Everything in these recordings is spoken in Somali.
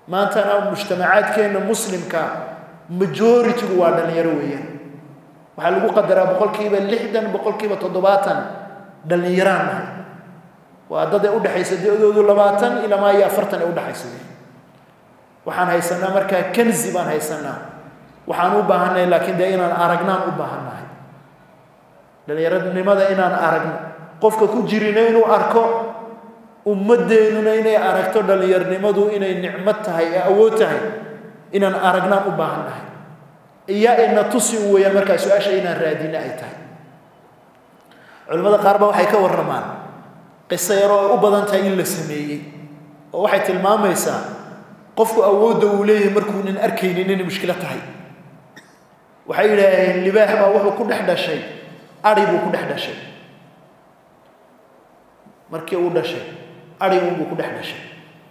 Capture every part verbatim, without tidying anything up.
maantana mujtamacaadkeena muslimka majority waa dhalinyaro weeyaan waxa lagu qadaraa boqolkiiba lixdan boqolkiiba toddobaatan dhalinyaraan waa dad u dhaxaysa dadoodu labaatan ilaa ma afartan u dhaxaysa waxaan haysanaa marka kanzi baan haysanaa waxaan u baahanay laakiin de inaan aragnaan u baahanahay dhalinyaranimada inaan aragno qofka ku jirina inuu arko ummadeennuna inay aragto dhalinyaranimadu inay nicmad tahay ee awood tahay inaan aragnaan u baahanahay iya ina tusi weeyaan marka su'aasha inaan raadina ay tahay culimada qaar ba waxay ka waramaan qisa yar oo u badan tahay in la sameeyay oo waxay tilmaamaysaa qofku awoodda uu leeyahay markuu nin arkaynin inay mushkilad tahay waxay yiraahdeen libaax baa wuxuu ku dhex dhashay ari buu ku dhex dhashay markii uu dhashay ari uu ku dhex dhashay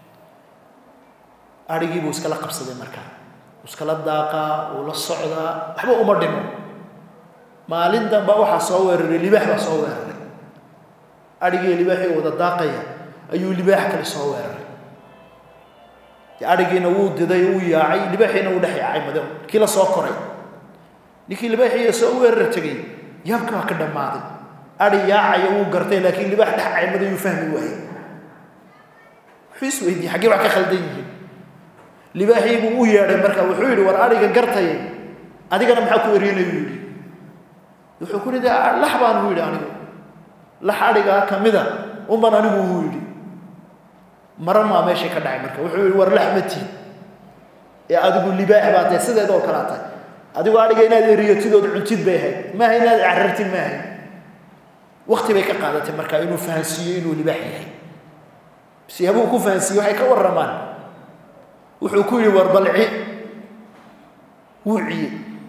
arigii buu iskala qabsaday markaa iskala daaqa oo la socda waxba uma dhimo maalin damba waxa soo weeraray libaax baa soo weeraray arigii libaaxii wada daaqaya ayuu libaax kale soo weeraray arigiina wuu diday uu yaacay libaaxiina uu dhaxay madow kila soo koray ninkii libaaxii soo weerar tagay yaabka ka dhamaaday ari yaacay uu gartay laakiin libaax dhaxay madow uu fahmi waayay xiis weydii xagee wax ka khaldan yihiin libaaxii buu u yeeray marka wuxuu yiri war ariga gartay adigana maxaa ku weerinay yiri wuxuu ku ridaa laxbaan uu yiri anigu laxariga kamida um baan anigu uu yiri marama meesha ka dhacay marka wuxuu yiri war laxmati ee adigu libaax baad tahay sideed oo kala tahay adigu ariga inaad eriyatidood cuntid bay ahayd ma inaad carartid ma ahayd waqti bay ka qaadatay marka inuu fahansiyo inuu libaax yahay si habuu ku fahansiyo waxay ka waramaan wuxuu ku yiri war balci wuuci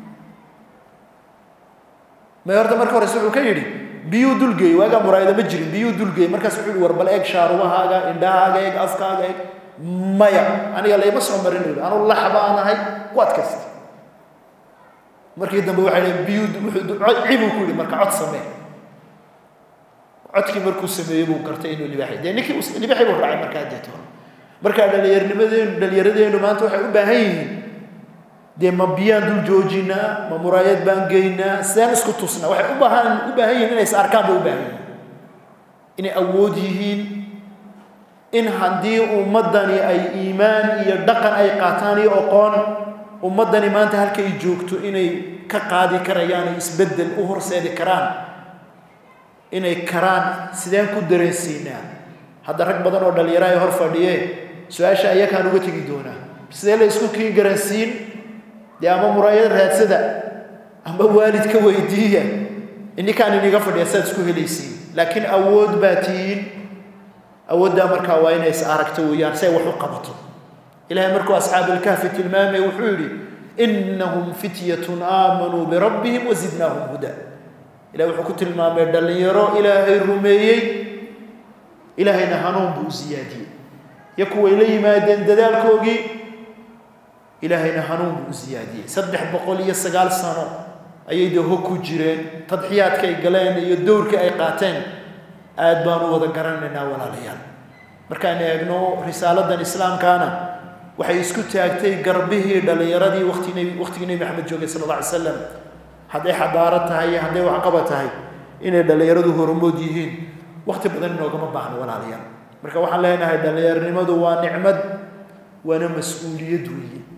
ma yarda marka hore wuxuu ka yiri biyo dulgeey waaga muraayada ma jirin biyo dulgeey markaas wuxuu yiri war bal eeg shaarubahaaga indhahaaga eeg afkaaga eeg maya aniga leeyma soo marin anu laxbaanahay waad kasta markii dambe waxa ay biyo wuxuu ciibu ku yiri marka cod samee codkii markuu sameeyay buu gartay inuu libaax yahay ninkii uu libaax buu raacay marka deeto marka dhalinyarnimadeen dhalinyaradeenu maanta waxay u baahan yihiin de ma biyaan dul joojina ma muraayad baan geynaa saan isku tusna waxay u baahan u baahan yihiin inay arkaan u baahan inay awood yihiin in hadii ummadani ay iimaan iyo dhaqan ay qaataan iyo aqoon ummadani maanta halka ay joogto inay ka qaadi karayaan isbedel u horseedi karaan inay karaan sideen ku dareensiinaa hadda rag badan oo dhalinyaro ay hor fadhiyeen su'aasha ayaga uga tagi doona sidee la isku kii garansiin ama muraayad raadsada ama waalidka weydiiya inni kaan iniga fadhiya sad isku helaysiin laakiin awood baatiin awoodda marka waa inay is aragto weeyaan say wax u qabato ilaahay markuu asxaabul kahfi tilmaamay wuxuu yiri innahum fityatun aamanu bi rabbihim wa zidnahum huda ilaahay wuxuu ku tilmaamay dhalinyaro ilaahay rumeeyay ilaahayna hanuun buu ziyaadiyay yaku way la yimaadeen dadaalkoogii ilaahayna hanuun buu ziyaadiyay saddex boqol iyo sagaal sano ayay doo ku jireen tadxiyaadka ay galeen iyo doorka ay qaateen aad baan u wada garanaynaa walaalayaal markaan eegno risaaladan islaamkaana waxay isku taagtay garbihii dhalinyaradii waqtigii waqtigii nabi maxamed joogay sallallahu alayhi wasallam haday xadaarad tahay haday wax qabad tahay inay dhalinyaradu hormood yihiin waqti badan noogama baahno walaalayaal marka waxaan leenahay dhalinyaranimadu waa nicmad waana mas'uuliyad weeye